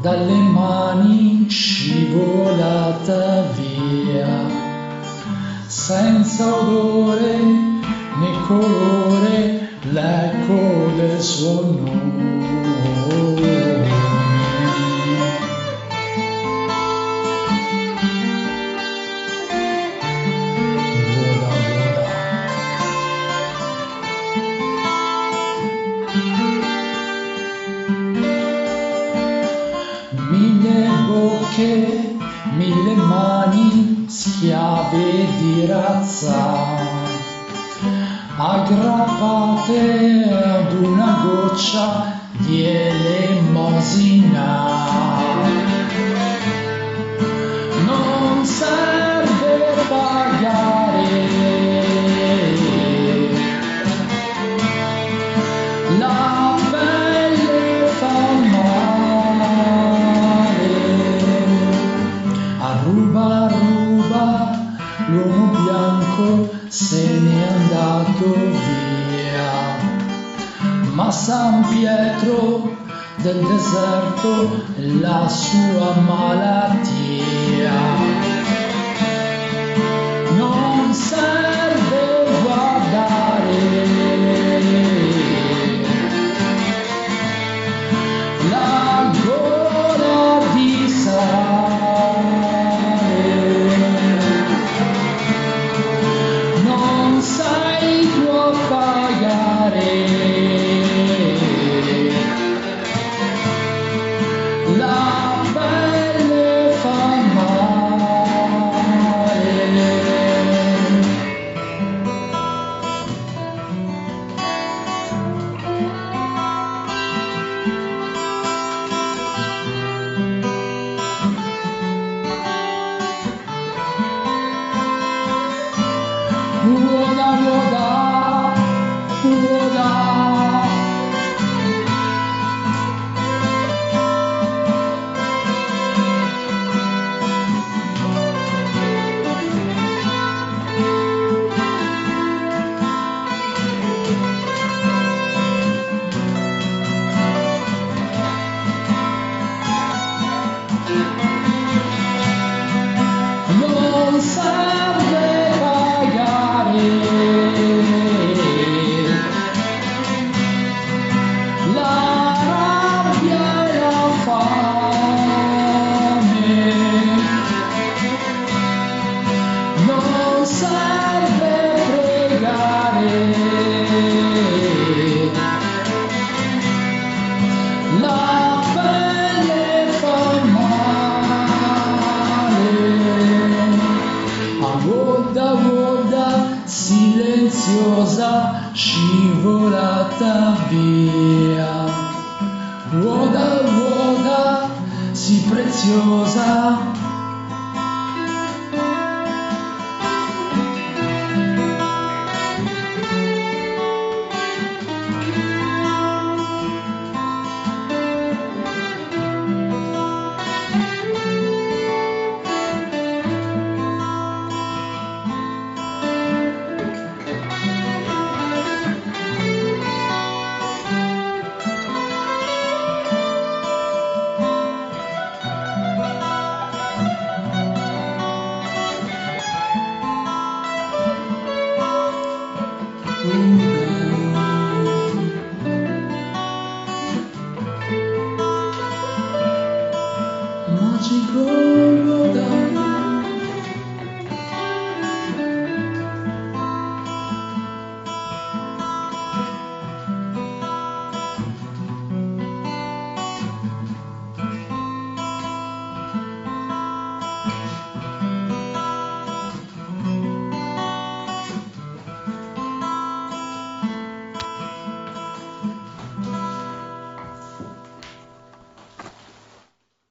dalle mani scivolata via, senza odore né colore, l'eco del suo nome. Vola, vola. Mille bocche, mille mani, schiave di razza, aggrappate ad una goccia di elemosina. Non serve pagare, la pelle fa male. Arruba, arruba, l'uomo bianco se n'è andato via, ma San Pietro del deserto è la sua malattia. Non serve guardare, la gola di sale. Non sai tu pagare, la pelle fa male. Uoda, uoda, uoda. Non serve pagare, la rabbia e la fame. Non serve pregare, la pelle fa male. A voda, voda, silenziosa, scivolata via. Voda, voda, sì preziosa. Magico